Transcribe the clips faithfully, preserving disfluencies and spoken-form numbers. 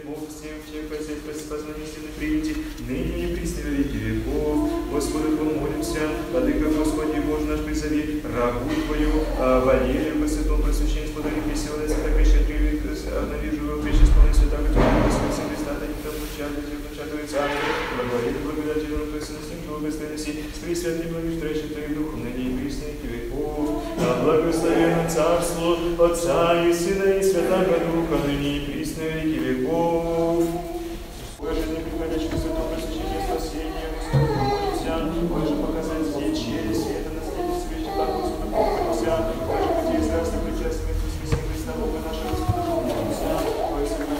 Бог всем, всех просить, просить, познание истины приюти, ныне и присно веки веков. Господу помолимся, Владыка Господи, Боже наш, призови рабу Твою, Валерию, по святому просвящению, подари пресилы, святая крещение, обновижу его, пречестную святая, которая Господь Христа, да не тому чаду, чаду и царство, благоволит, благодательную пресность, благословенности, с пресвятым благовещающим Твоим Духом, ныне и присно веки веков. Да благословенно царство Отца и Сына и Святаго Духа, ныне и присно веки веков. Боже, не приходящий к святому просвещению спасения, Господу помолимся, Боже, показать здесь через света наследие священного Бога, Господу помолимся, Боже, где из раз причастными к воскресению Христа, Бога нашего, Господу помолимся, Господи.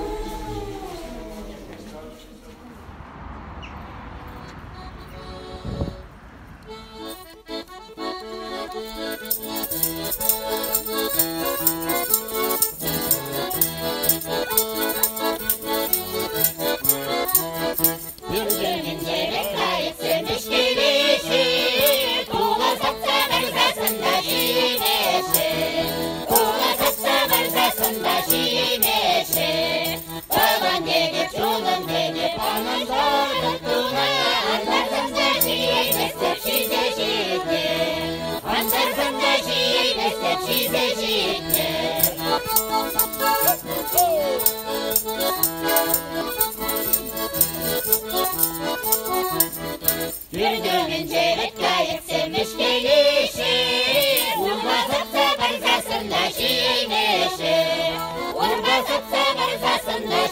Yürüdüğün çeyrek gayet sevmiş gelişi, Vurmazıpsa barzasında şiineşi, Vurmazıpsa barzasında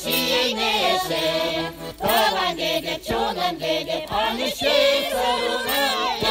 şiineşi, Tavan dedi, çoğunan dedi, Anışı soruna